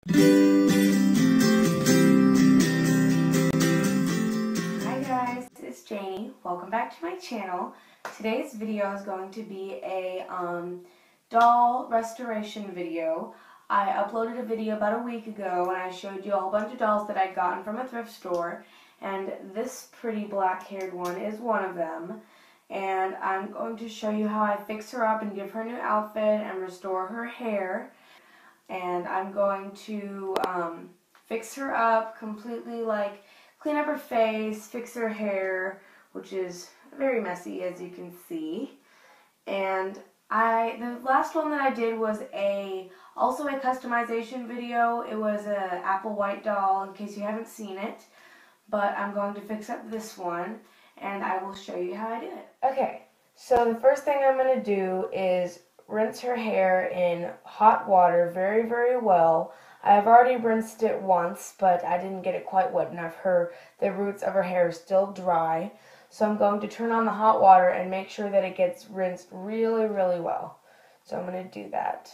Hi guys, it's Janie. Welcome back to my channel. Today's video is going to be a doll restoration video. I uploaded a video about a week ago and I showed you a whole bunch of dolls that I'd gotten from a thrift store, and this pretty black-haired one is one of them. And I'm going to show you how I fix her up and give her a new outfit and restore her hair. And I'm going to fix her up completely, like clean up her face, fix her hair, which is very messy as you can see. And the last one that I did was also a customization video. It was an apple white doll, in case you haven't seen it. But I'm going to fix up this one, and I will show you how I did it. Okay, so the first thing I'm going to do is rinse her hair in hot water very, very well. I've already rinsed it once, but I didn't get it quite wet enough. The roots of her hair are still dry. So I'm going to turn on the hot water and make sure that it gets rinsed really, really well. So I'm going to do that.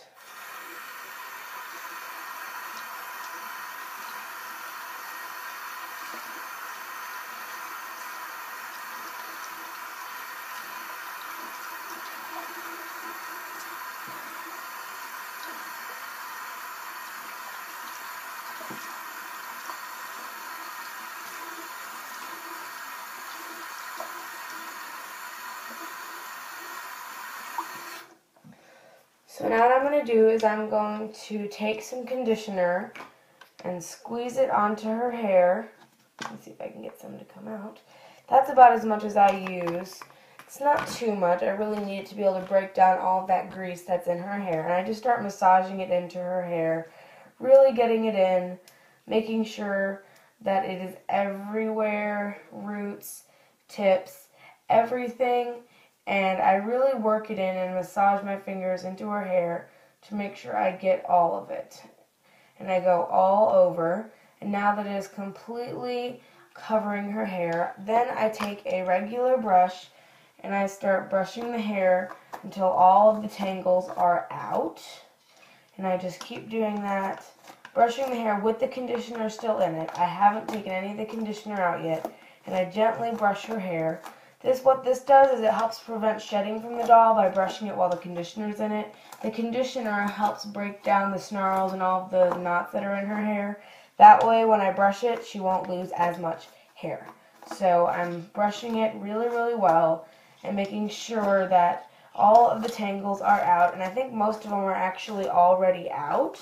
So now what I'm going to do is I'm going to take some conditioner and squeeze it onto her hair. Let's see if I can get some to come out. That's about as much as I use. It's not too much. I really need it to be able to break down all of that grease that's in her hair. And I just start massaging it into her hair, really getting it in, making sure that it is everywhere, roots, tips, everything. And I really work it in and massage my fingers into her hair to make sure I get all of it. And I go all over. And now that it is completely covering her hair, then I take a regular brush and I start brushing the hair until all of the tangles are out. And I just keep doing that, brushing the hair with the conditioner still in it. I haven't taken any of the conditioner out yet. And I gently brush her hair. What this does is it helps prevent shedding from the doll by brushing it while the conditioner's in it. The conditioner helps break down the snarls and all of the knots that are in her hair. That way, when I brush it, she won't lose as much hair. So I'm brushing it really, really well and making sure that all of the tangles are out. And I think most of them are actually already out.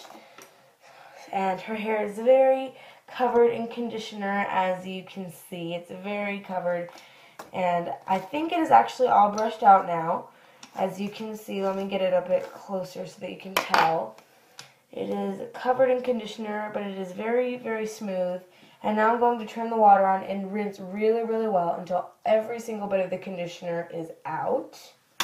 And her hair is very covered in conditioner, as you can see. It's very covered. And I think it is actually all brushed out now. As you can see, let me get it a bit closer so that you can tell. It is covered in conditioner, but it is very, very smooth. And now I'm going to turn the water on and rinse really, really well until every single bit of the conditioner is out.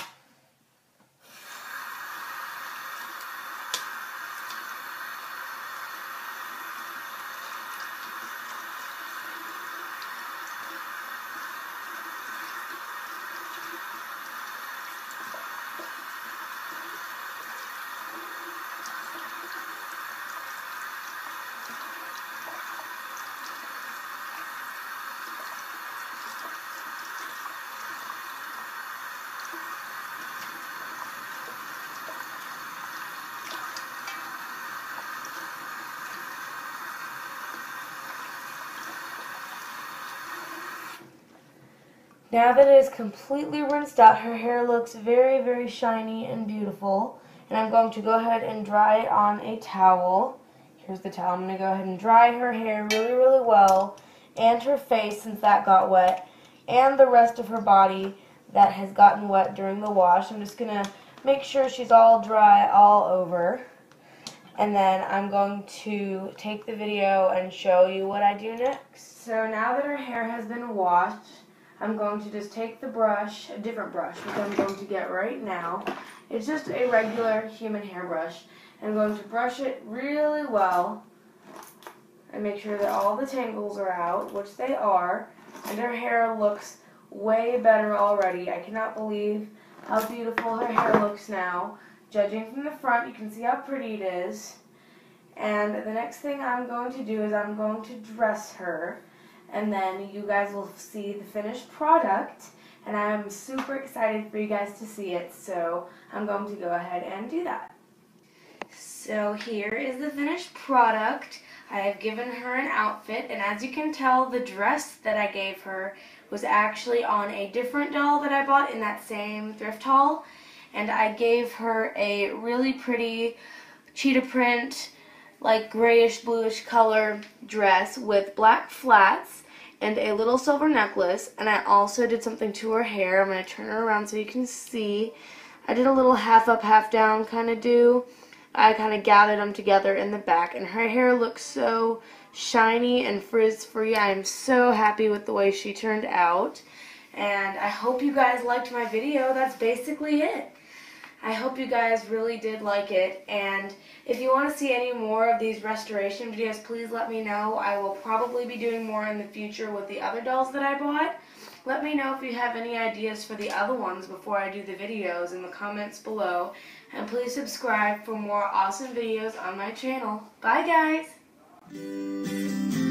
Now that it is completely rinsed out, her hair looks very, very shiny and beautiful. And I'm going to go ahead and dry it on a towel. Here's the towel. I'm going to go ahead and dry her hair really, really well. And her face, since that got wet. And the rest of her body that has gotten wet during the wash. I'm just going to make sure she's all dry all over. And then I'm going to take the video and show you what I do next. So now that her hair has been washed, I'm going to just take the brush, a different brush, which I'm going to get right now. It's just a regular human hairbrush. I'm going to brush it really well and make sure that all the tangles are out, which they are. And her hair looks way better already. I cannot believe how beautiful her hair looks now. Judging from the front, you can see how pretty it is. And the next thing I'm going to do is I'm going to dress her, and then you guys will see the finished product, and I'm super excited for you guys to see it, so I'm going to go ahead and do that. So here is the finished product. I have given her an outfit, and as you can tell, the dress that I gave her was actually on a different doll that I bought in that same thrift haul, and I gave her a really pretty cheetah print, like grayish bluish color dress with black flats and a little silver necklace, and I also did something to her hair. I'm going to turn her around so you can see. I did a little half up, half down kind of do. I kind of gathered them together in the back, and her hair looks so shiny and frizz-free. I am so happy with the way she turned out, and I hope you guys liked my video. That's basically it. I hope you guys really did like it, and if you want to see any more of these restoration videos, please let me know. I will probably be doing more in the future with the other dolls that I bought. Let me know if you have any ideas for the other ones before I do the videos in the comments below, and please subscribe for more awesome videos on my channel. Bye guys!